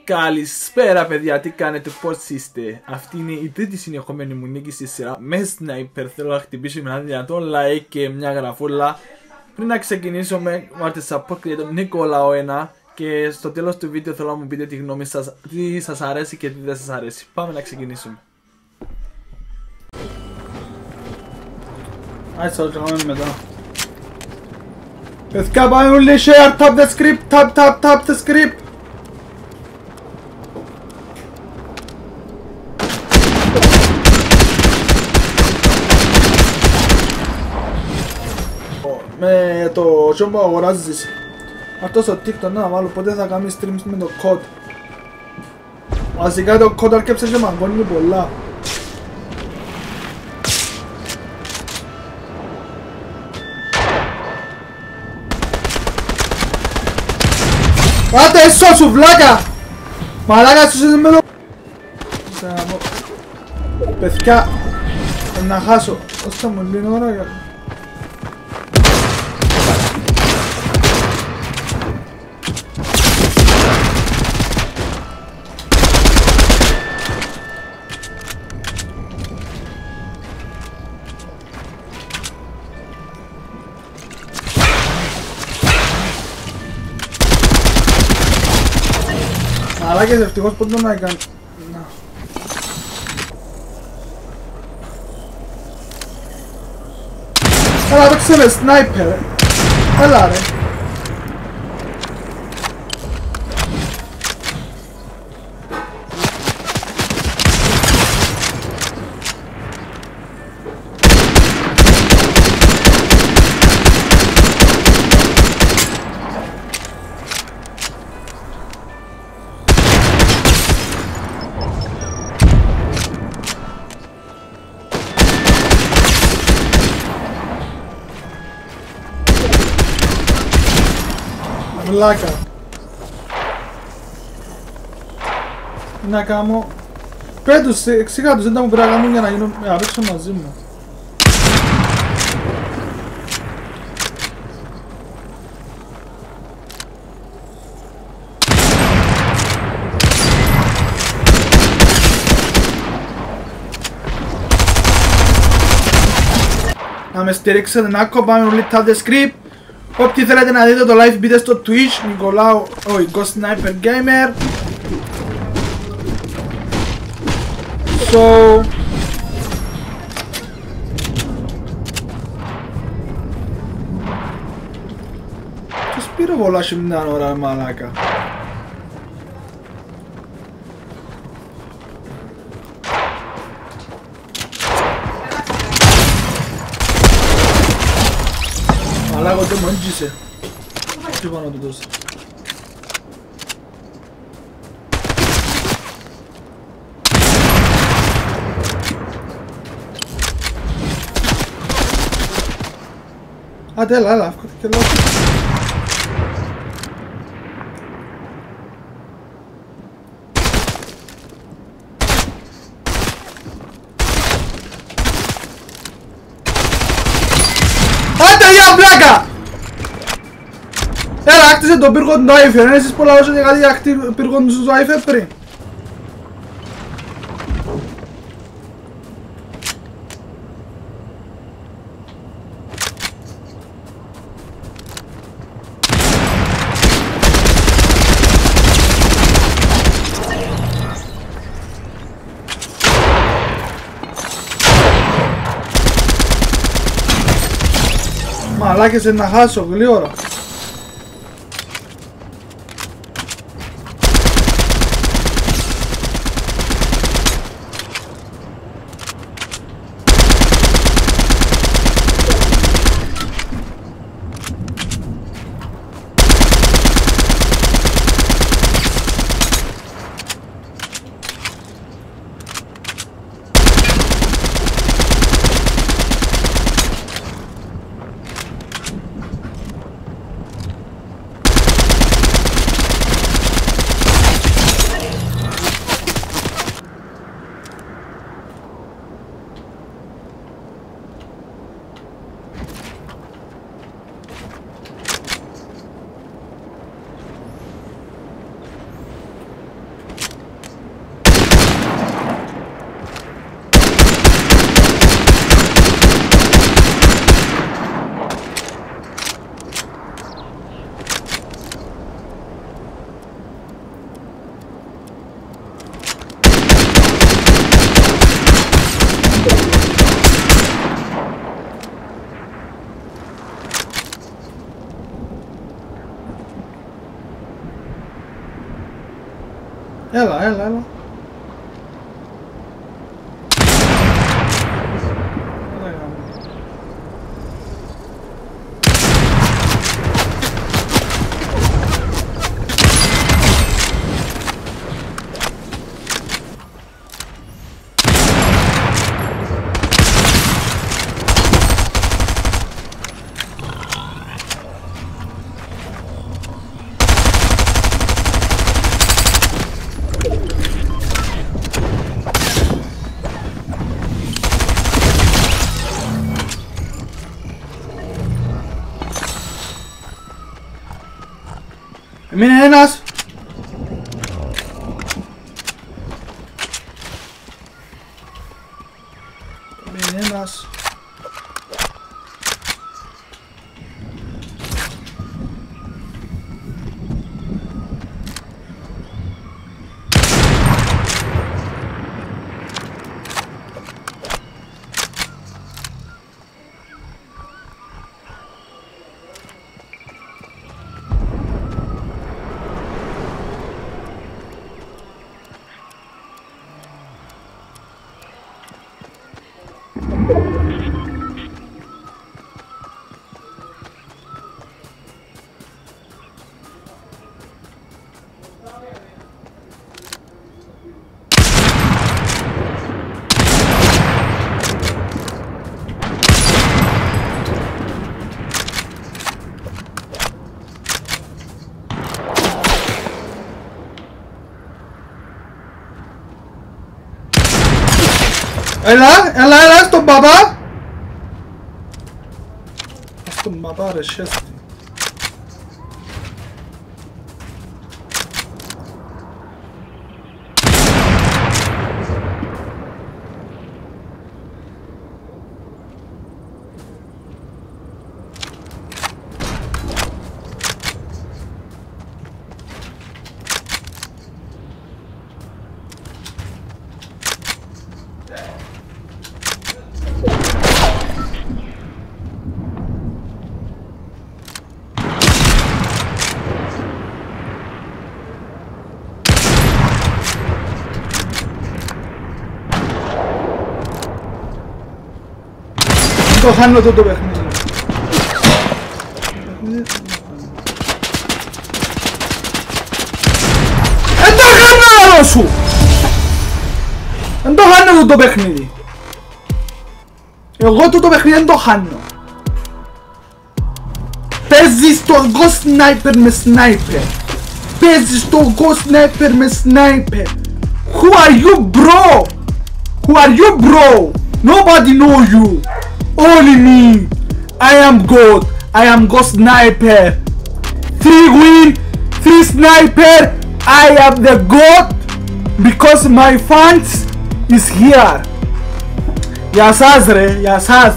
Καλησπέρα παιδιά, τι κάνετε, πώς είστε? Αυτή είναι η τρίτη συνεχόμενη μου νίκη στη σειρά με Sniper. Θέλω να χτυπήσω με ένα δυνατό like και μια γραφούλα. Πριν να ξεκινήσουμε, βάλτε support creator Νικόλαο 1 και στο τέλος του βίντεο θέλω να μου πείτε τη γνώμη σας, τι σας αρέσει και τι δεν σας αρέσει. Πάμε να ξεκινήσουμε. Άι, θα το κάνουμε μετά. Παιδιά, πάμε όλοι share, tap the script, tap the script. Με το show που αγοράζεις αυτό στο TikTok να βάλω πότε θα κάνει streams με το code. Βασικά το code αρκέψε και μαγκώνει πολλά. Πάτε έσω σου βλάκα! Μαλάκα σου είσαι με το... Παιδιά, να χάσω. Ώστα μου λύνω ώρα για... Μαλάκες ευτυχώς πότε να έκανε. Έλα παίξε με σνάιπερ. Έλα ρε. Βλάκα. Τι να κάνω. Πες τους, εξήγα τους, δεν τα μου πρέπει να κάνουν για να γίνω να παίξω μαζί μου. Να με στηρίξετε να κοπάμε όλοι τα script. Όποιοι θέλετε να δείτε το live μπείτε στο Twitch, Νικολάου, όχι, Ghost Sniper Gamer. So... Τους πήρε πολλά σε μια ώρα, μαλάκα. Μαλάκα δεν μου έντζησε. Τι πάνω του δώσα. Άντε έλα, έλα, αυκότη και λόγω. Άντε για μπλάκα! Έλα, άκτισε τον πύργο του Άιφερ, εσείς πολλά όσο και κάτι για πύργο του Άιφερ πριν. Μαλάκες να χάσω γλύωρα. Έλα. Έμεινε ένας. Έλα στον παπά. Στον παπά ρε σέστη. Το χάνω το παιχνίδι. Εν το χάνω άλλο σου! Εν το χάνω το παιχνίδι. Εγώ το παιχνίδι εν το χάνω. Παίζεις το Ghost Sniper με Sniper. Παίζεις το Ghost Sniper με Sniper. Who are you bro? Who are you bro? Nobody know you. Only me. I am God. I am Ghost Sniper. 3 win, 3 sniper. I am the God because my fans is here. Γεια σας ρε, γεια σας.